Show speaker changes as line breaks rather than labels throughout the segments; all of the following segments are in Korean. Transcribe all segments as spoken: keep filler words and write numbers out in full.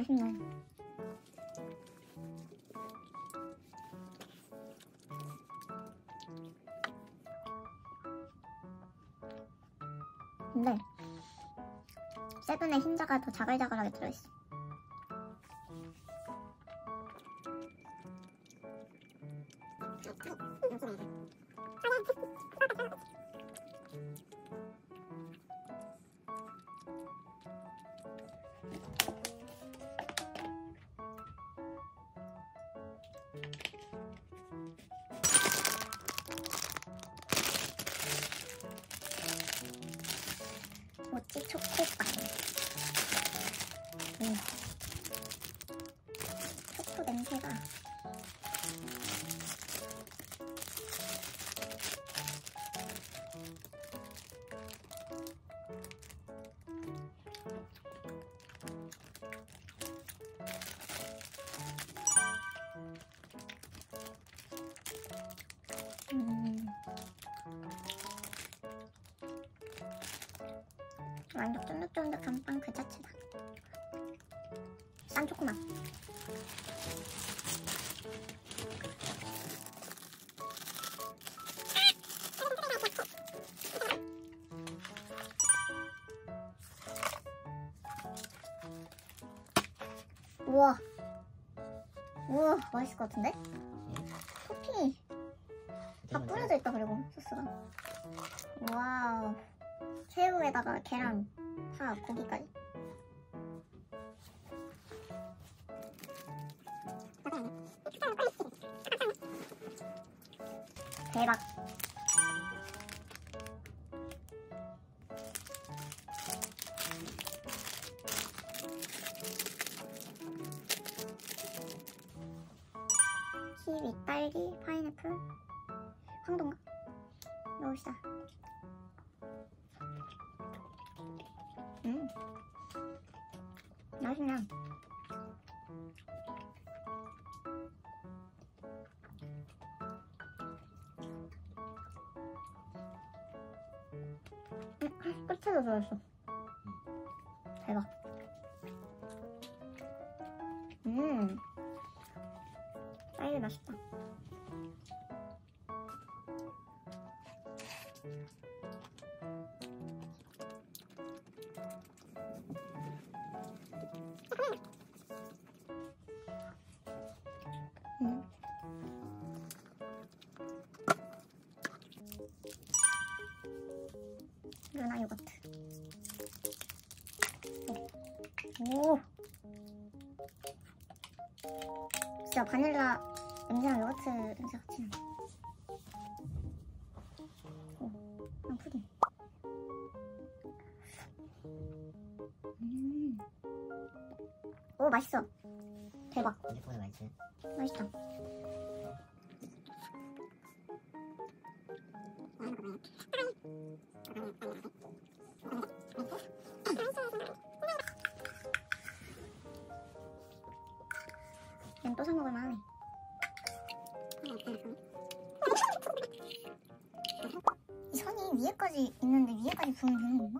맛있네. 근데 세븐의 흰자가 더 자글자글하게 들어있어. 모찌 초코빵. 음. 초코 냄새가. 음. 완전 쫀득쫀득한 빵 그 자체다. 싼 초코맛. 우와. 우와, 맛있을 것 같은데? 토핑이 다 뿌려져 있다. 그리고 소스가. 와우. 새우에다가 계란, 파, 고기까지. 대박. 키위, 딸기, 파인애플, 황동가 넣읍시다. 음, 맛있네. 음, 끝에도 들어있어. 대박. 음, 딸기 맛있다. 음. 루나 요거트. 오. 진짜 바닐라 냄새랑 요거트 냄새 같이 나네. 오, 그냥 푸딩. 음. 오, 맛있어. 대박.
핸드폰에 맛있어.
맛있다. 그냥 또 사먹을만 하네. 이 선이 위에까지 있는데 위에까지 부으면 되는 건가?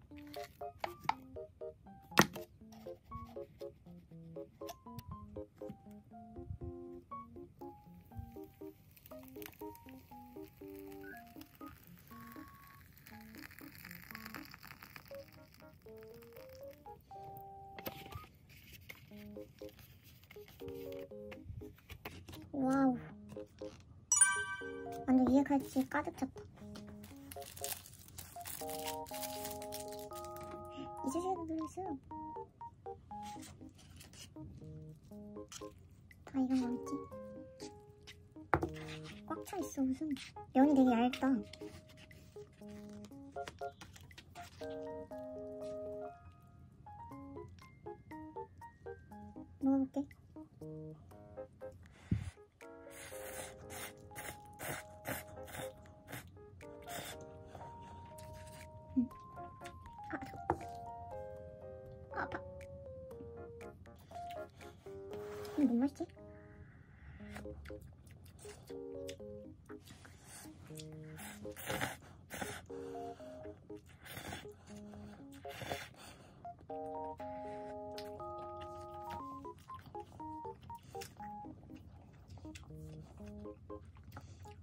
와우. 완전 위에까지 가득 찼다. 이제 새도 들어있어요. 다 이런 거겠지? 꽉 차 있어. 무슨 면이 되게 얇다. 먹어볼게. 음. 아, 아, 아파. 이게 뭔 맛이지?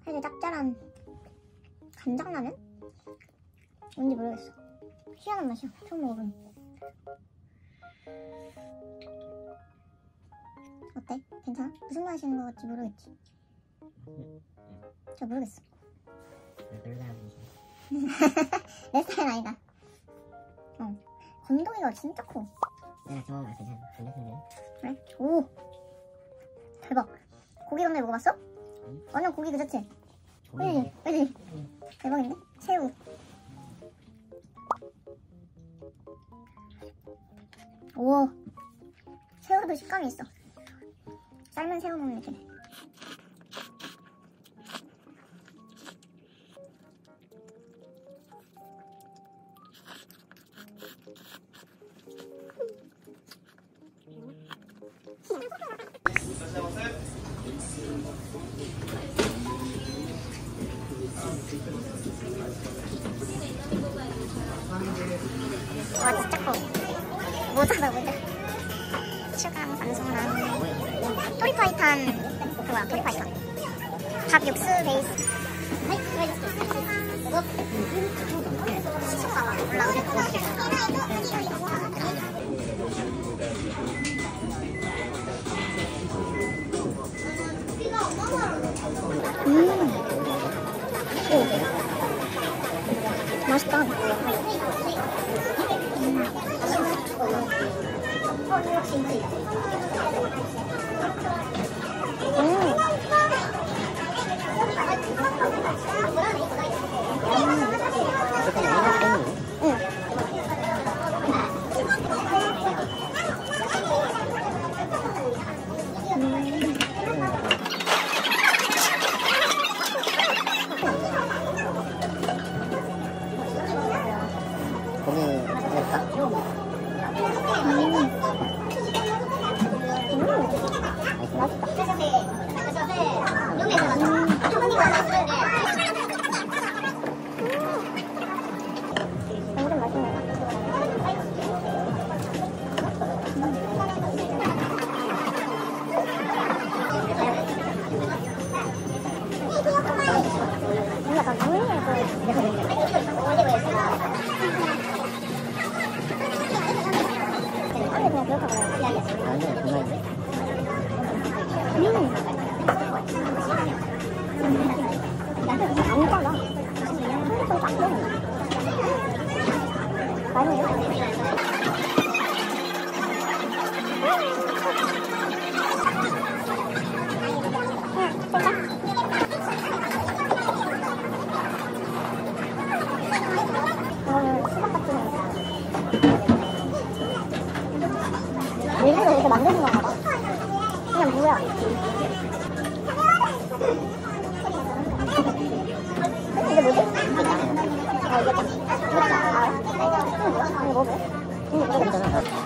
살짝 짭짤한 간장라면? 뭔지 모르겠어. 희한한 맛이야. 처음 먹어보는. 어때? 괜찮아? 무슨 맛인 거 같지 모르겠지? 잘 모르겠어. 내 스타일 아니다. 어. 건더기가 진짜 커.
내가 좋아하는 거 괜찮아. 괜찮은데?
그래? 오! 대박. 고기 건더기 먹어봤어?
응?
완전 고기 그 자체.
고기.
그지? 그지?
응.
대박인데? 새우. 오! 새우도 식감이 있어. 삶은 새우 먹는 느낌. 와 진짜 커. 모자다 모자. 추가 방송란 토리파이탄 그거야 토리파이탄. 닭 육수 베이스. 시초가 음. 오. 맛있다. 음. 일부러 이렇게 만드는 건가 봐. 그냥 뭐야. 이게 뭐지? 아 이게 참 이거다. 아 이거 뭐야? 이거 뭐지? 이거 모르겠어.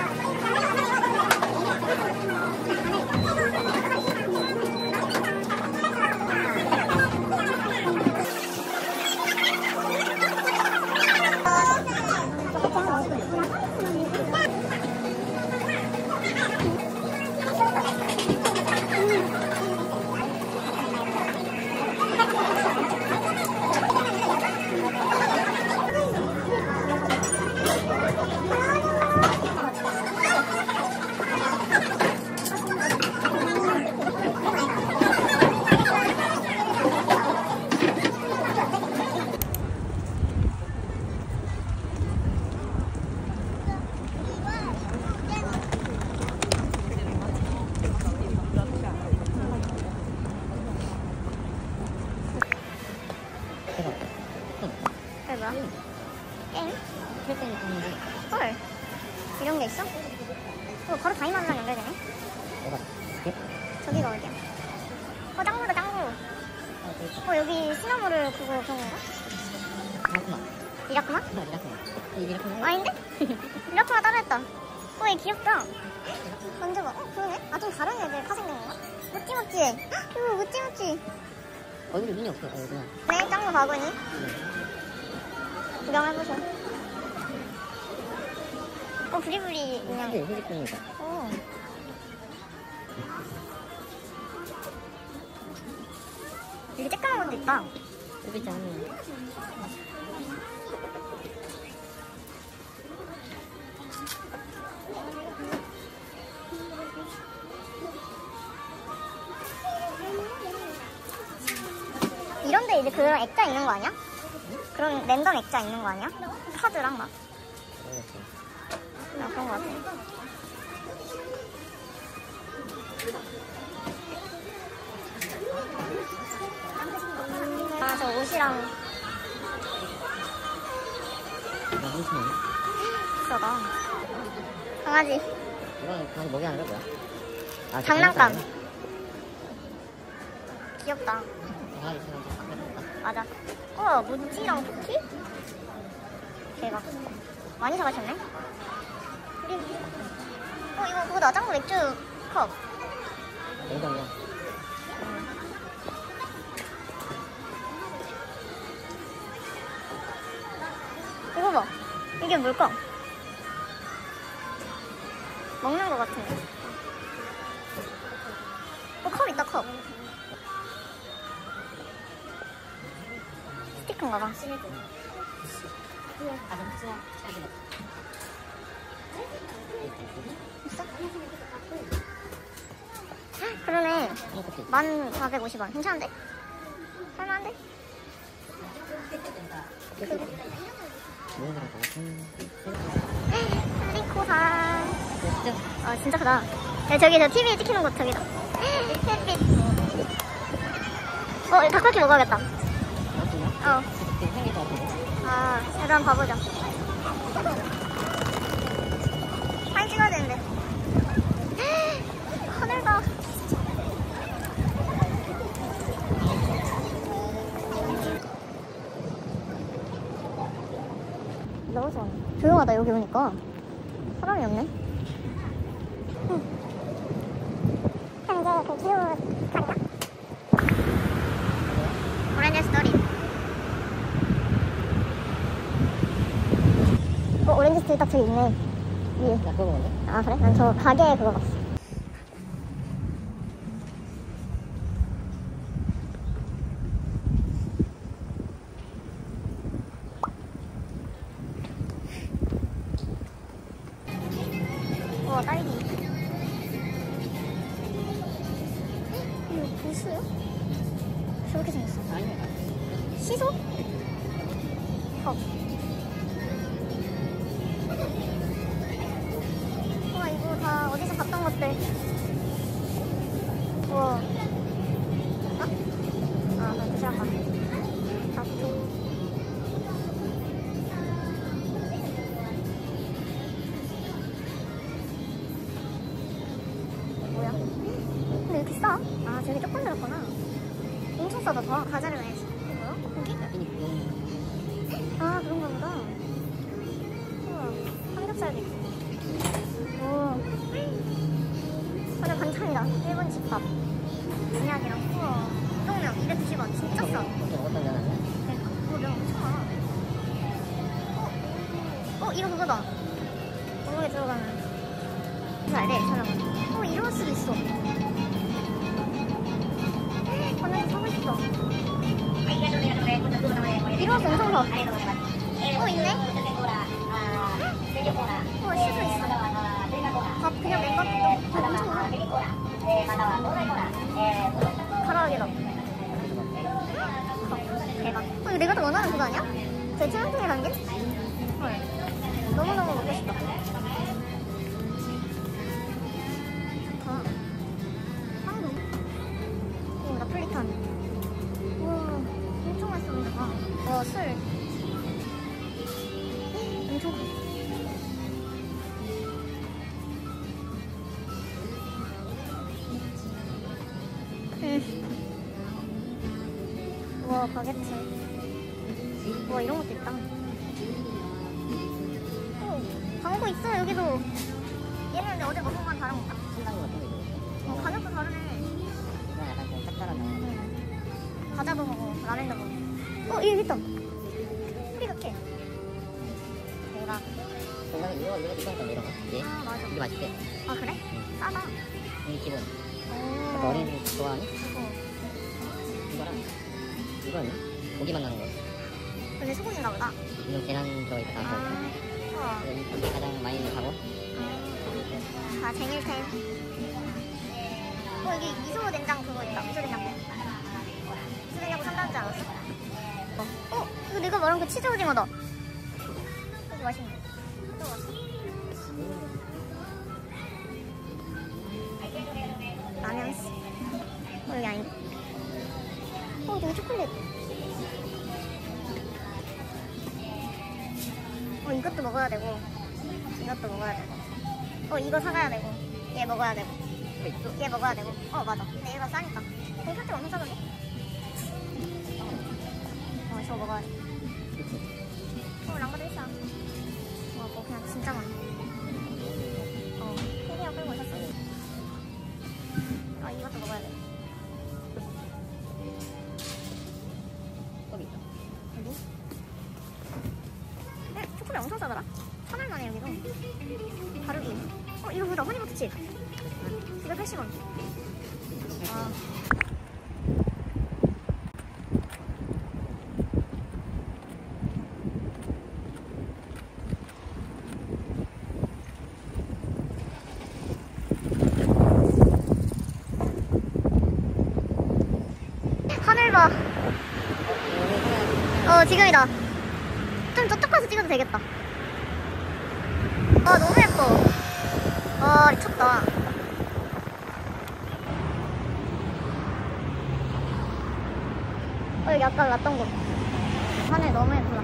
그게 뭐야? 게임? 헐 이런 게 있어? 어, 바로 다이마루랑 연결되네? 저기가 어디야? 어 짱구다 짱구. 어 여기 시나모를 그거 그런 건가? 미라쿠마? 미라쿠마? 아닌데? 미라쿠마 따라했다. 어 얘 귀엽다. 만져봐. 어 그러네? 아 좀 다른 애들 파생된 건가? 무찌무찌. 헉 이거 무찌무찌.
얼굴에 눈이 없어. 얼굴에.
네 짱구 바구니. 구경해보셔. 어 부리부리 인형.
네, 휴지통이다.
오. 되게 쬐까만 것도 있다.
여기 있잖아.
이런데 이제 그런 액자 있는 거 아니야? 그런 랜덤 액자 있는 거 아니야? 카드랑 막. 아, 그런 거 같아. 아, 저 옷이랑 비싸다. 강아지.
이건 강아지 먹이 하는 거 뭐야? 아,
장난감. 귀엽다.
강아지 사람 좀 깎아줄까?
맞아. 우와, 무지랑 쿠키? 대박. 많이 사가셨네? 우리, 어, 이거 그거다. 짱구 맥주 컵.
냉장이야.
이거 봐. 이게 뭘까? 먹는 거 같은데. 어, 컵 있다, 컵. 스티커인가 봐. 있어? 그러네. 만 사백오십 원. 괜찮은데? 할만한데? 플리코사. 아, 진짜 크다. 야, 저기 저 티비에 찍히는 곳 저기다. 햇빛. 어, 닭갈비 먹어야겠다. 어. 아, 일단 봐보자. 사진 찍어야 되는데. 하늘다. 너무 좋아. 조용하다, 여기 오니까. 사람이 없네. 응. 그럼 이제 그 기후 가리나? 오렌지 스토리. 어, 오렌지 스토리 딱 저기 있네. 위에.
나 그거 먹는데?
아, 그래? 난 저 가게에 그거 봤어. 우와, 딸기. 이거 부스요? 저렇게 생겼어.
아니야.
시소? 컵. 우와, 이거 다 어디서 봤던 것들. 우와. 어? 아, 나 도시락 가. 다투. 뭐야? 근데 이렇게 싸? 아, 저기 조금 들었구나. 엄청 싸다, 더. 과자를 넣어야지. 이거 뭐야? 고기? 아, 그런가 보다. 우와, 삼겹살도 있고. 우와. 완전 반찬이다. 일본 집밥. 곤약이랑 우와. 우동면 이백구십 원. 진짜 싸.
어떤 면 아니야?
그러니까. 그거 면 엄청 많아. 어? 어, 이거 그거다. 어묵에 들어가는. 이거 알래? 저렴한. 어, 이런 수도 있어. 완전 사고 싶다. 이런 수 엄청 사. 어, 있네? 어, 시소 있어. 밥, 그냥 맨밥도 밥 엄청 많아. 가라아게다. 대박. 어, 이거 내가 더 원하는 그거 아니야? 제 체온통에 담긴? 헐. 너무너무 먹고 싶다. 좋다. 황금. 오, 나폴리탄. 우와, 엄청 맛있어 보인다. 와, 술. 엄청 커. 음. 우와, 바게트. 우와, 이런 것도 있다. 오, 광고 있어, 여기도. 얘는 근데 어제 먹은 건 다른 건가?
신나는 거 같은 거 있어.
어, 가격도 다르네.
이거 약간 좀 짭짤한 거.
응. 과자도 먹어, 라면도 먹어. 어, 이거 있다. 프리각해. 대박.
이거 이거 이거 비싼 이런 거. 이게
아, 맞아.
이게 맛있대.
아, 그래? 싸다.
이게 기본.
오.
어린이 좋아하니?
어.
이거랑 이건 고기만 나는 거.
근데 소고기인가 보다.
이건 계란 들어있다.
아, 우와.
이게 가장 많이 하고.
아, 쟁일템. 어, 여기 미소 된장 그거 있다. 미소 된장국. 미소 된장국 산다는 줄 알았어. 어, 어, 이거 내가 말한 그 치즈 오징어다. 이거 맛있네. 이거 맛있어. 라면스. 어, 여기 아닌데. 어, 여기 초콜릿. 어, 이것도 먹어야 되고, 이것도 먹어야 되고. 어, 이거 사가야 되고, 얘 먹어야 되고, 얘 먹어야 되고. 어, 맞아. 근데 얘가 싸니까. 되게 혈당 엄청 싸던데? 어, 저거 먹어야 돼. 어, 랑가도 있어. 와, 뭐 그냥 진짜 많아. 어, 캐리어 끌고 있었어. 어, 이것도 먹어야 돼.
껌 있다.
어디? 에? 초콜릿 엄청 싸더라? 천 원 만에 여기도. 가루비. 어, 이거 보다. 허니버터칩. 이백팔십 원. 아. 하늘 봐. 어, 지금이다. 좀 저쪽 가서 찍어도 되겠다. 아, 너무 예뻐. 아, 미쳤다. 어, 여기 아까 났던 곳. 하늘 너무 예쁘다.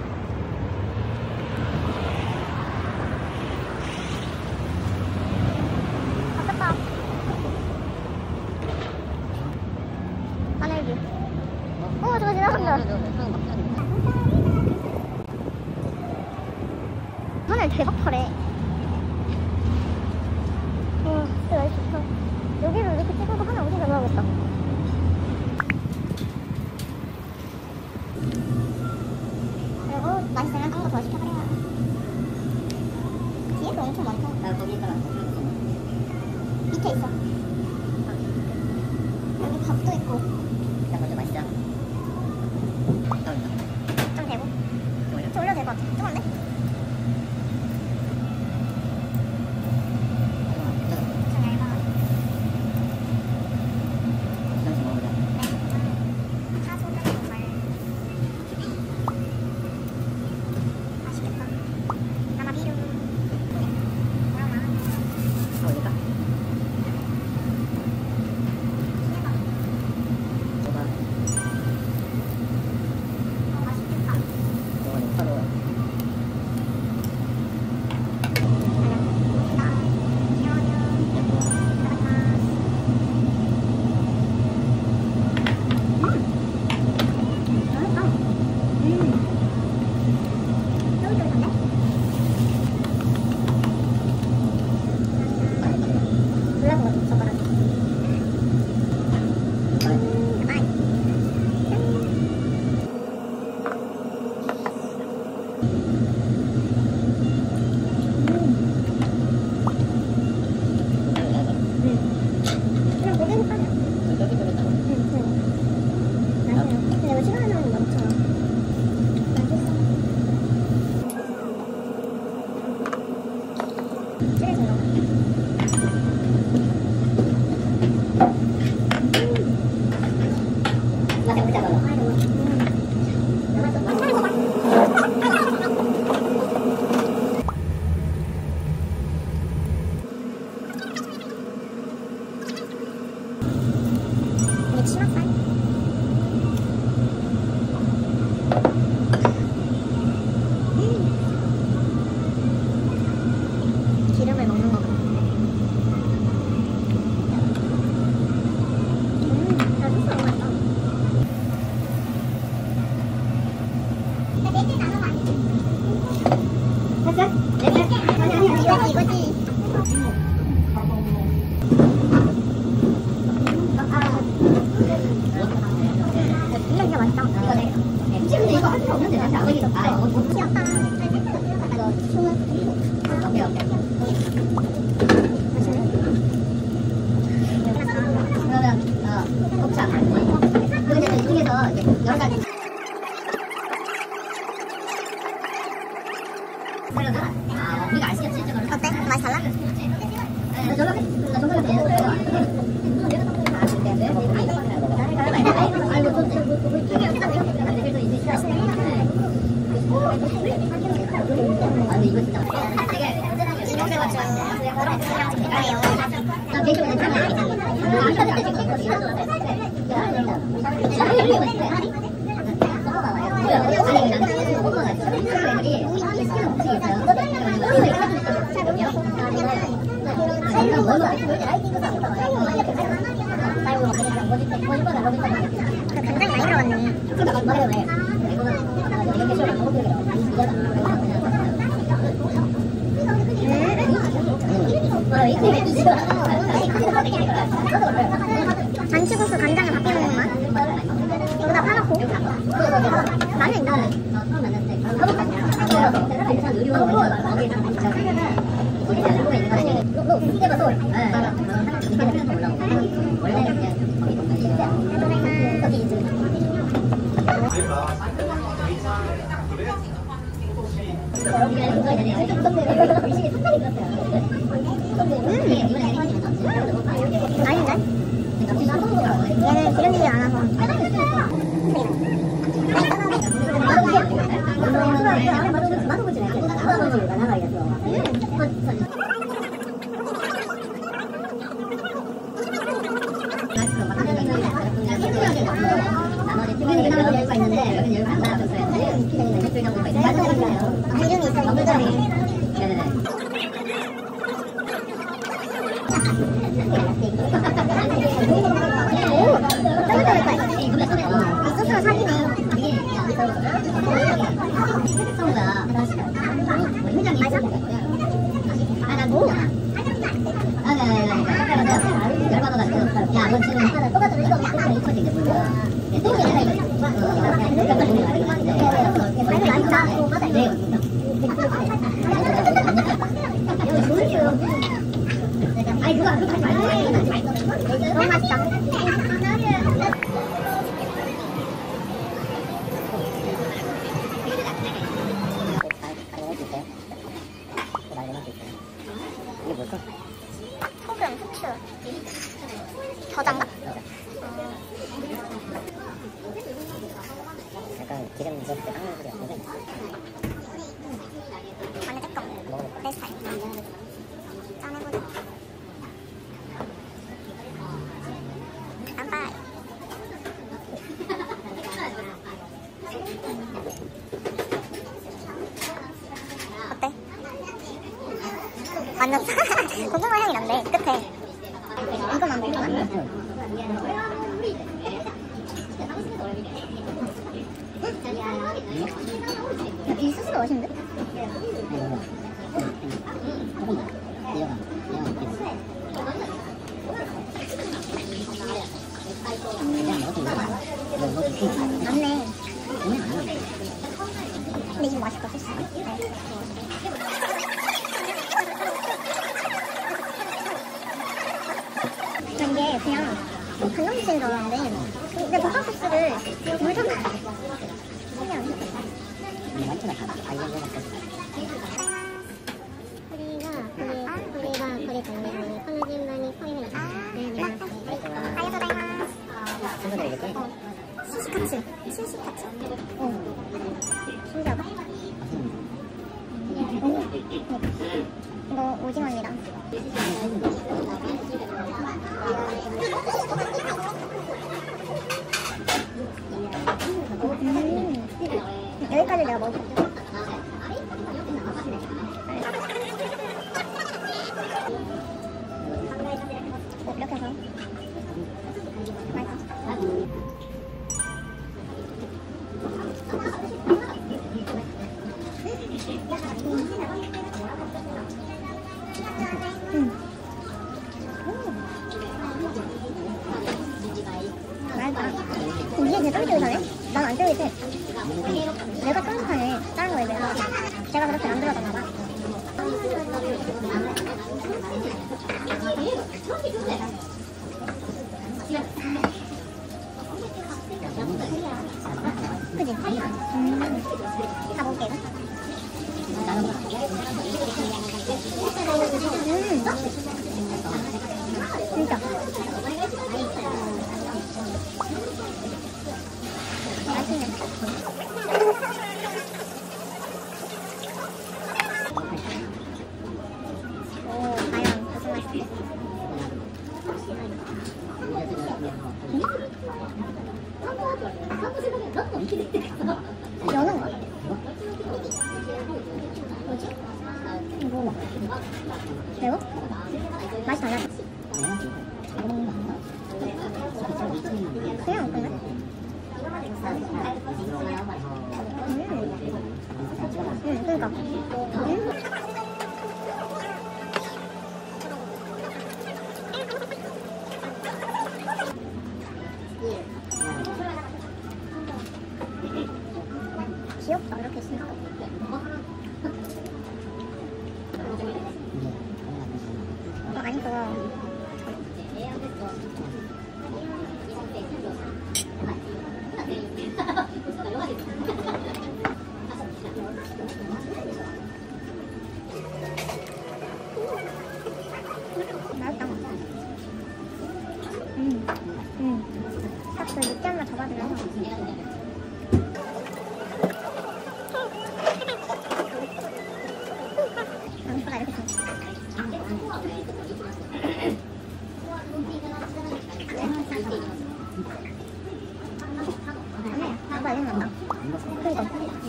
바뀌었다. 하늘 뷰. 어, 저거 지나간다. 하늘 대박 파래. 와, 진짜 날씨 좋다. 여기를 이렇게 찍어도 하늘 엄청 잘 나오겠다. 그리고 맛있으면 딴 거 더 시켜버려요. 뒤에도 엄청 많다.
나 거기 있다가
밑에 있어. 여기 밥도 있고.
일단 먼저 마시자.
좀 되고. 좀 올려도 될 것 같아. 좀 안 돼? 좀 얇아. 파 소금 말. 맛있겠다. 나마비루. 뭐라나.
올릴까? 뭐가?
어, 맛있겠다.
이거는 서로
기름을 먹는 거구나. 음, 나 소스 너무 맛있다. 내일 나눠 많이. 됐어? 됐어? 이거지, 이거지. 이거 진짜 맛있다. 이거 내. 근데 이거 할 필요 없는데 사실 안 걸리죠. 아, 어, 귀엽다. 이거 좋아. 오케이, 오케이. 그러면 어 곱창. 그리고 이제 이 중에서 이제 여러 가지. 굉장히 많이 들어갔네. 잔치국수 간장을 바꿔 먹는 맛. 여기다 파놓고 마늘 있는데. 얘는 기름지지 않아서. 소스가 사기네. 아, 나 뭐? 아, 네, 네, 네. 열받아가지고. 야, 너 지금 똑같은 이거 이거 이거 이제 뭐야? 또 얘가 이거. 아니, 맛있다. 네. 아니, 누가 그렇게 말해? 너무 맛있다.
이게 뭘까?
소금, 후추, 겨자인가?
약간 기름 이제 그 닦는 소리 같은데.
완전 쬐끔.
먹어볼까?
내 스타일. 짠 해보자. 깜빡. 어때? 완전 고구마 향이 난대 끝에. 이거만 먹을까? 야, 이 소스가 맛있는데? 맞네. 근데 이거 맛있다, 소스. 이게 그냥 간장소스인 줄 알았는데 근데 버터 소스를 물좀 신기하네.
우리가 우리 우리가 거리 달리고 콜라겐만이 포인을 네네.
스시카츠 스시카츠 어 신기하다. 이거 오징어입니다. 음, 여기까지 내가 먹을게. 어, 이렇게 해서 맛있어. 음. 맛있다. 이게 되게 쫄깃쫄깃하네? 난 안 쫄깃해. 내가 쫀득하네. 다른 거에 비해서. 제가 그렇게 안 들어갔나 봐. 그지? 음. 다 먹을게, 이거. 음. 진짜. 맛있네. 오. 연어인가? 뭐지? 이거 매워? 맛이 달라져? 그냥 먹을래? 음, 응, 그니까. 음. 귀엽다, 이렇게 있으니까. 어, 아니, 그거. 맛있다. 음, 음. 딱 그 느끼한 맛 잡아주면서. 양파가 이렇게 생겼어. 아니야, 양파 이렇게 난다. 그니까.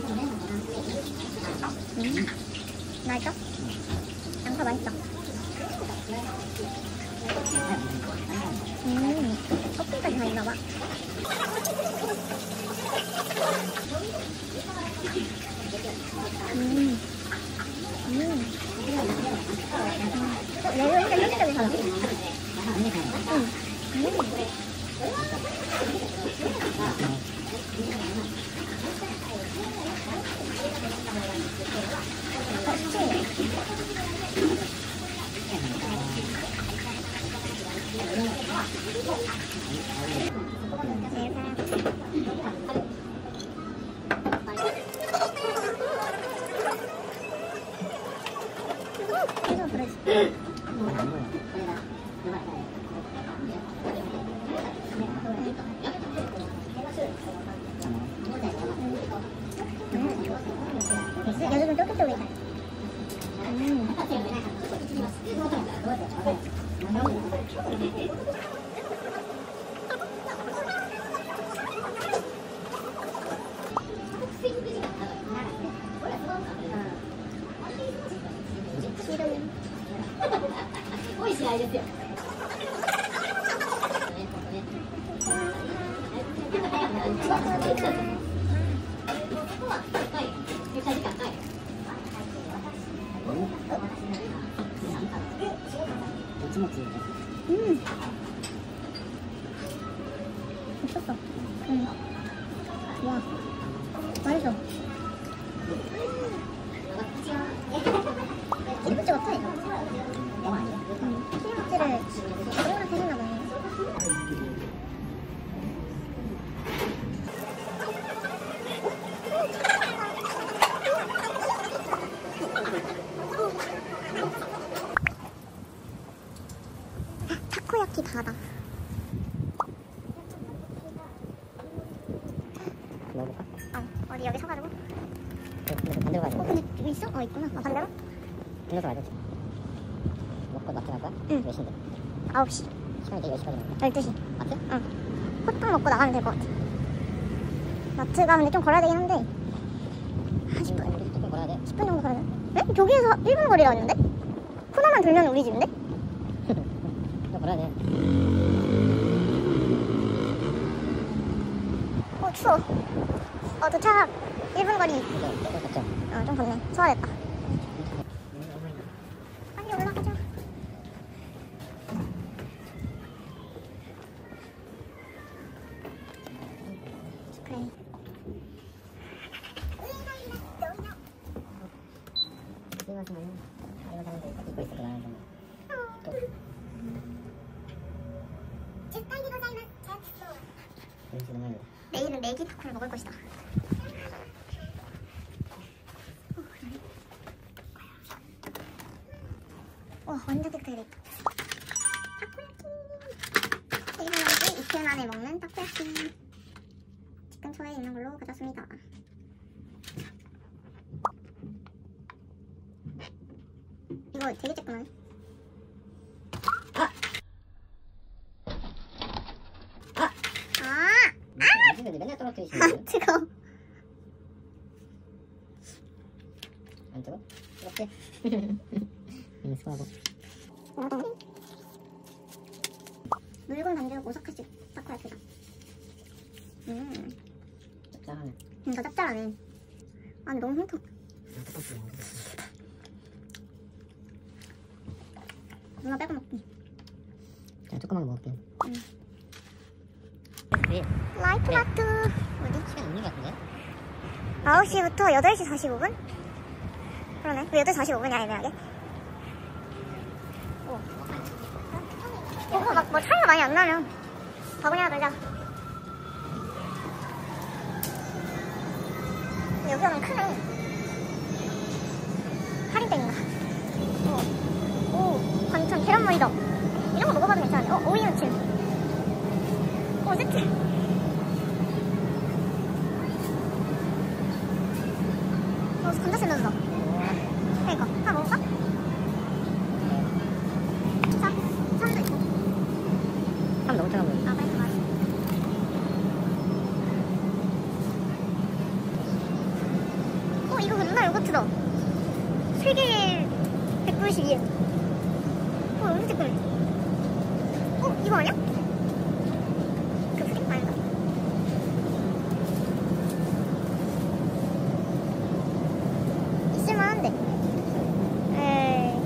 음, 맛있어? 양파 맛있어. 음, 껍질까지 다 있나봐. 음, 음. 어, 얘는 혼자 혈기적인 사람? 응. 음. 어, 스치. 계속 그러지. 요즘은 쫄깃쫄깃해. 음. 기름. 음. 미쳤어. 음. 와. 맛있어. 기름찜 같아. 음. 기름찜을 동그랗게 해놨나 타코야키 바다.
먹어볼까?
어, 어디 여기 서가지고?
근데 반대로 가야
어,
돼.
근데 여기 있어? 어, 있구나. 어, 반대로?
일로서 가야 돼. 먹고 마트 갈 거야?
응.
몇 시인데?
아홉 시.
시간이 되게 몇 시까지 먹는 거야?
열두 시.
마트?
응. 호떡 먹고 나가면 될 것 같아. 마트가 근데 좀 걸어야 되긴 한데. 한 십 분.
우리 조금 걸어야 돼.
십 분 정도 걸어야 돼. 에? 저기에서 일 분 거리라고 했는데? 코너만 돌면 우리 집인데?
좀 걸어야 돼.
어, 추워. 어, 도착. 일 분 거리.
이제 조금 걷자.
어, 좀 걷네. 추워야겠다. 빨리 올라가자. 그래.
이거 사면 이거 사는데 입고 있을 거 나는 좀 또. 음식 너무 많이
내일은 메기 타코를 먹을 것이다. 와, 완전 깨끗해. 타코야키. 일 분까지 이틀 만에 먹는 타코야키. 집 근처에 있는 걸로 가졌습니다. 이거 되게 쬐끔하네. 아! 아!
음식을 맨날 또 떨어뜨리시는
아
거예요?
뜨거.
안 뜨거? 뜨겁지? 음, 수고하고.
물건 담들고 오사카시 타코야키다. 음,
짭짤하네.
음, 더 짭짤하네. 아니 너무 흉터. 누나 빼고 먹기.
자, 조금만 먹을게.
응.
네.
라이트 마트. 어디?
시간 없는 것 같은데?
아홉 시부터 여덟 시 사십오 분? 그러네. 왜 여덟 시 사십오 분이야, 애매하게? 오. 이거 막 뭐 차이가 많이 안 나면 바구니 하나 들자. 여기 오면 크네. 할인땡인가? 오. 오. 반찬 계란말이다. 이런 거 먹어봐도 괜찮은데? 어? 오이 무침. 오, 세트. 어, 감자 샐러드다. 그러니까 하나 먹을까? 자, 참도 있고.
참 너무 차가워 보여.
아, 그래, 맞아. 어, 이거 맨날 요거트다. 세 개에 백 불씩이야. 어, 엄청 찌끄네. 어, 이거 아니야? 그 푸딩 아닌가? 있을만한데. 에이.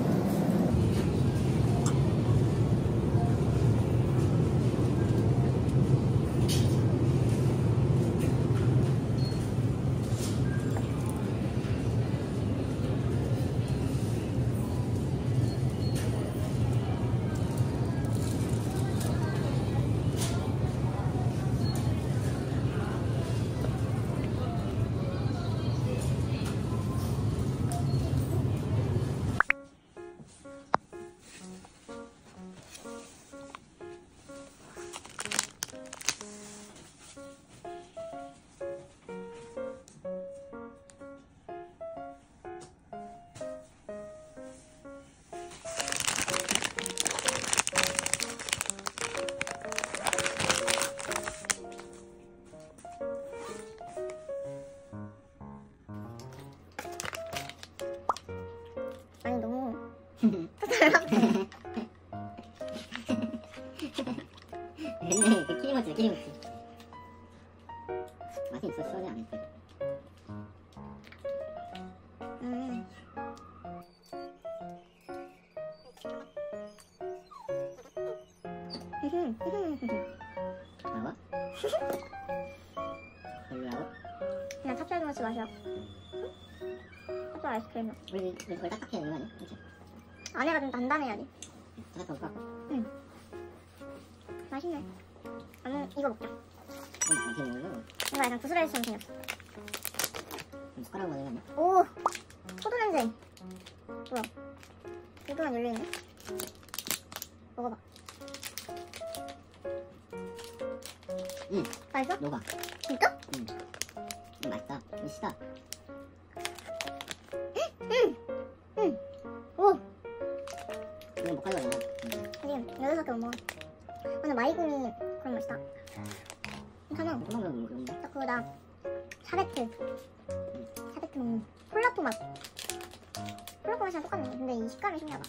아니 너무
근데 그 키리모치 키리모치 맛이 있어 시원해 안 있어.
음.
뭐라고? 별로라고?
그냥 찹쌀 도넛 마셔. 찹쌀 아이스크림.
우리 우리 그걸 딱딱해야 되는 거 아니야? 그치?
안에가 좀 단단해야지.
딱딱하고 깎고
응. 맛있네. 나는 이거 먹자.
좀 어떻게 먹는
이거 약간 구슬아이스처럼 생겼어.
거 숟가락 먹는 거 아니야?
오! 포도 냄새. 뭐야? 포도만 열려있네. 먹어봐.
응
맛있어?
녹아.
진짜?
응 음, 맛있다. 맛있다.
응! 응! 오!
이건 못 가져가잖아.
지금 여덟 살밖에 못 먹어. 오늘 마이구미 그런 맛이다. 괜찮아.
조금만 먹는 거.
딱 그거다. 샤베트. 샤베트 먹는 콜라포 맛. 콜라포 맛이랑 똑같네. 근데 이 식감이 신기하다.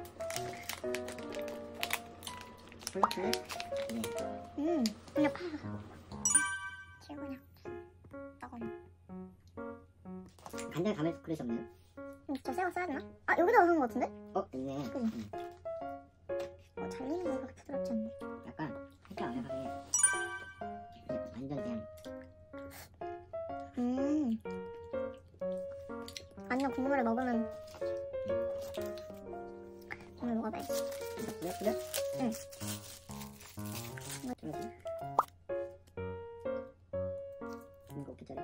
콜라풀? 네.
음, 그냥 파. 최고냐. 따거나.
간장 가면 그릇이 없네요.
음, 저 새거 써야 되나? 아, 여기다가 산 거 같은데?
어 있네.
그지?
응.
어, 잘리는 거 그렇게 부드럽지 않네.
약간 살짝 어색하게 완전 그냥
음. 완전 국물을 먹으면 국물 먹어봐야지.
그래 그래?
응.
그러지. 이거 괜찮아.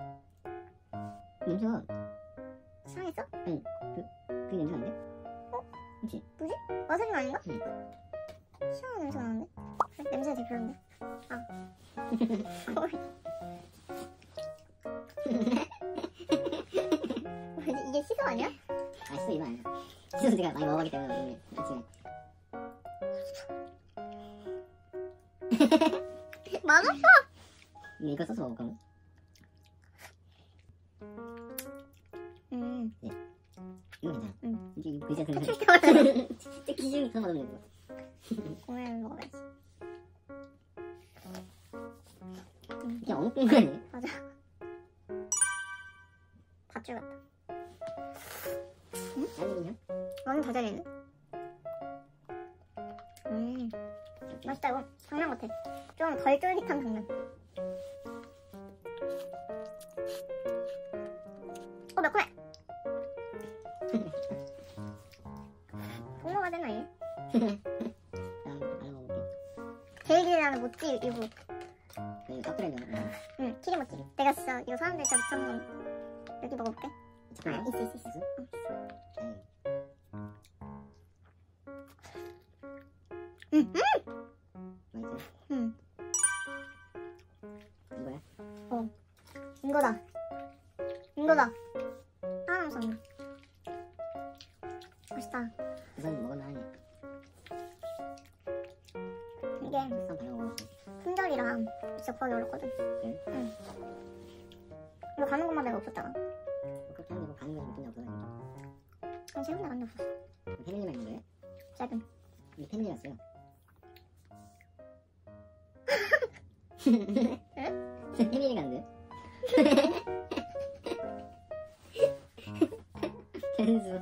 냄새가
상했어?
아니 그, 그 냄새 아닌데?
어?
그치?
뭐지? 와사비 아닌가?
응.
시원한 냄새 나는데? 그래, 냄새 되게 별론데? 아. 거의. 뭐지? 이게 시소 아니야?
아 시소 이거 아니야. 시소 내가 많이 먹어봤기 때문에 오늘 아침에
맛없어!
이거 써서 먹을까?
음.
이거 괜찮아.
응.
이게 이거 글자 들면
칠때 맞아.
진짜 기준이 그거 먹으면 돼.
오늘 먹어야지.
이게 엉뚱한 거 아니야?
맞아. 밧줄 같다.
아니면
너는 더 잘리네. 음. 맛있다 이거. 당면 같아. 좀 덜 쫄깃한 당면. 어 매콤해. 꼭 먹어야 되나 얘?
나 알아 먹을게.
제일 기대하는 모찌 이거.
그 떡브레드.
응, 튀김모찌. 내가 진짜 이거 사람들 진짜 붙여먹는 여기 먹어볼게. 아, 있어, 있어, 있어. 응, 있어. 응, 응!
맛있어?
응.
이거야?
어. 이거다. 이거다. 하나 남았네. 맛있다.
우선 먹었나 하니?
이게
한번 발라 먹어볼게.
품절이랑 진짜 거의 올랐거든.
그래?
응. 이거 가는 것만 내가 없었잖아.
그렇게 하는데 뭐 가는 거 느낌이 없어가지고.
한 세 번 나간 적 없었어.
패밀리만 있는 거예요?
세븐.
우리 패밀리였어요.
응?
패밀리 간대요? 현수.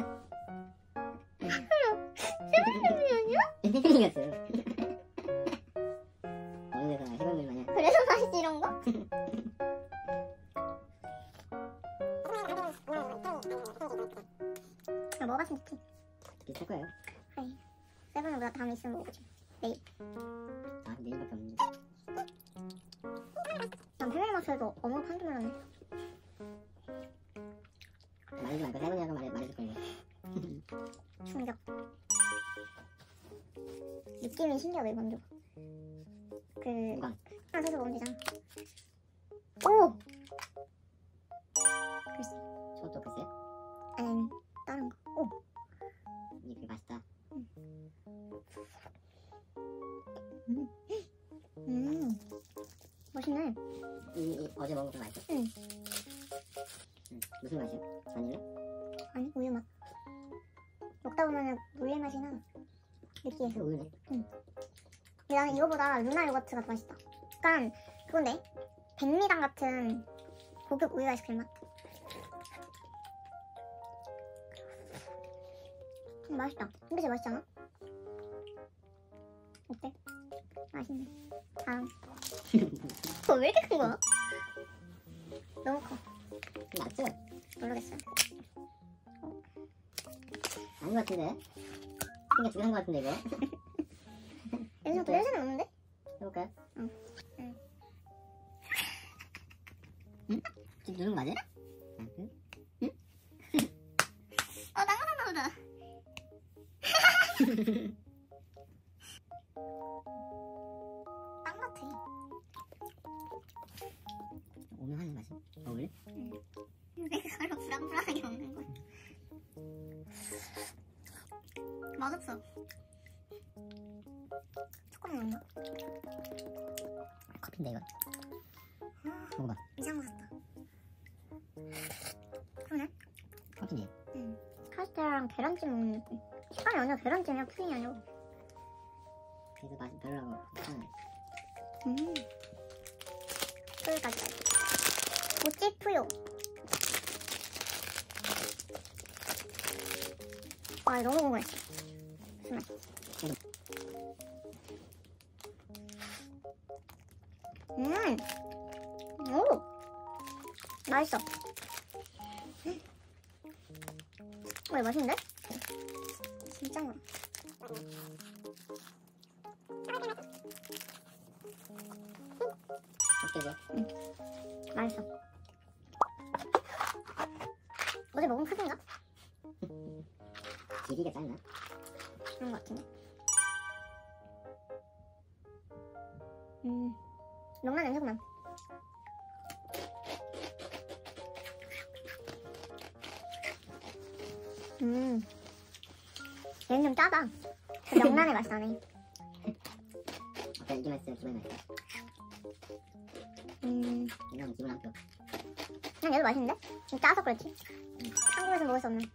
세븐이 아니야?
패밀리 갔어요. 어느 데서 해방들 마냥.
그래서 맛있지 이런 거? 이거 먹어봤으면 좋지.
비슷할 거예요.
그래. 세븐보다 다음에 있으면 먹어보지. 내일.
아, 내일밖에 없는데.
난 패밀리 마트에도 어묵 한두 번 하네.
말하지 말고 세븐이 아까 말해, 말해줄 거예요.
충격. 느낌이 신기하다 이건 좀. 그
뭐가?
하나 사서 먹으면 되잖아. 오! 글쎄.
저것도 글쎄.
아니 아니 다른 거. 오!
이게 되게 맛있다.
음. 음. 맛있네.
이, 이 어제 먹은 것도 맛있어?
응.
응. 무슨 맛이야? 바닐라?
아니 우유 맛. 먹다 보면은 우유 맛이 나. 느끼해.
그 우유네.
근데 나는 이거보다 루나 요거트가 더 맛있다. 약간 그건데 백미당 같은 고급 우유 아이스크림 맛. 음, 맛있다. 근데 진짜 맛있지 않아? 어때? 맛있네. 다음. 그거 왜 이렇게 큰 거야? 너무 커.
맞죠?
모르겠어요.
아닌 것 같은데? 그러니까 두개 한것 같은데 이거?
여기서 또 냄새는 없는데?
해볼까요?
응. 응.
응? 지금 누른 거 맞아? 응? 응? 응?
어, 나가나 보다. 빵 같아.
오면 하는 맛이? 먹을래?
응. 왜 그걸 불안불안하게 먹는 거야? 맛없어. 초콜릿 넣나?
커피인데 이거?
아,
먹어봐.
이상한 거 샀다. 그러네?
커피지?
응. 카스테라랑 계란찜 먹는 느낌. 식감이 아니라 계란찜이야, 푸딩이 아니고.
그래서 맛이 별로라고 괜찮아.
음. 푸요까지 가야지. 모찌 푸요. 와, 너무 궁금해. 무슨 맛? 음. 오. 맛있어. 왜 맛있는데? 진짜 맛.
어때요?
응. 맛있어. 어제 먹은 카드인가?
길이가 짧나?
그런 것 같은데. 음. 명란 냄새구나. 음. 얘는 좀 짜다. 그 명란의 맛이 나네.
아까 이게 맛있어요? 기분이 맛있어?
음,
이건 기본 한 표.
그냥 얘도 맛있는데? 좀 짜서 그렇지. 한국에서 먹을 수 없는.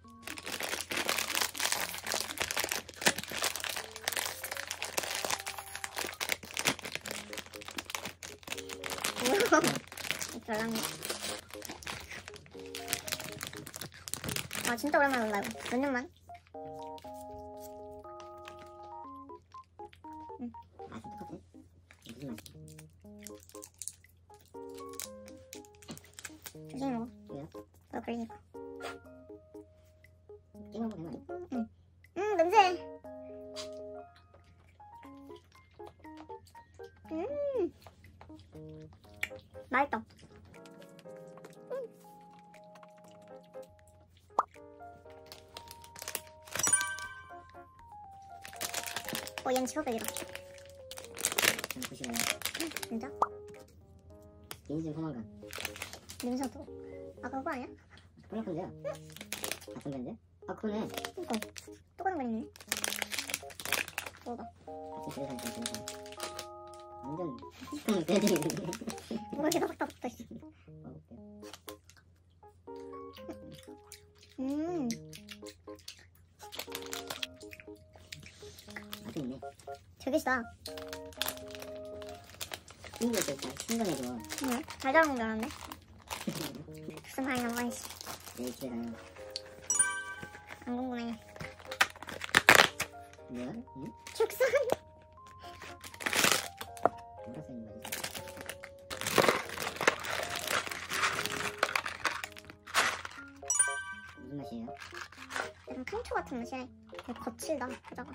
별랑네. 아 진짜 오랜만에 올라 이거. 몇 년만?
맛이 똑같아? 무슨 맛이야?
조심히 먹어.
왜요?
너 걸리니까.
찍어 먹으면 되는 거 아니야?
음 냄새. 음 맛있다. 음. 어 얘는 직업백이다.
전 구십원.
진짜?
인증 소망가.
냄새가 또. 아 그거 아니야?
콜라 콘데요? 같은 밴드? 아 그러네.
이거 똑같은 거 있네. 먹어봐.
같이 들어가니까 들어가. 완전 시커먼 돼지인데.
뭐가 이렇게 따박따박 떠 있어.
먹어볼게요.
음
맛은 있네.
되게 싸.
친구들 다 신선해줘.
응? 잘 자란 줄 알았네. 무슨 말이 나와 있어.
내일 집에 가요.
안 궁금해.
뭐야? 응?
축산.
뭐라 써있는 거지? 무슨 맛이에요?
약간 칸초 같은 맛이야. 되게 거칠다. 보다가.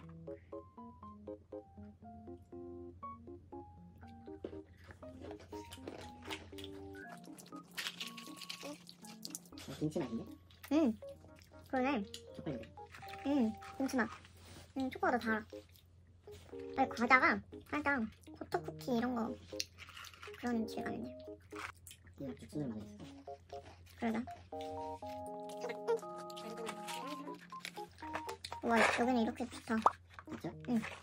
어, 김치 맛인데?
응. 그러네.
초콜릿.
응. 김치맛. 응. 초코가 더 달아. 아니 과자가 살짝 호떡 쿠키 이런 거 그런 질감이네.
이거 죽순을 말했어.
그러자. 와 여기는 이렇게 좋다.
진짜?
응.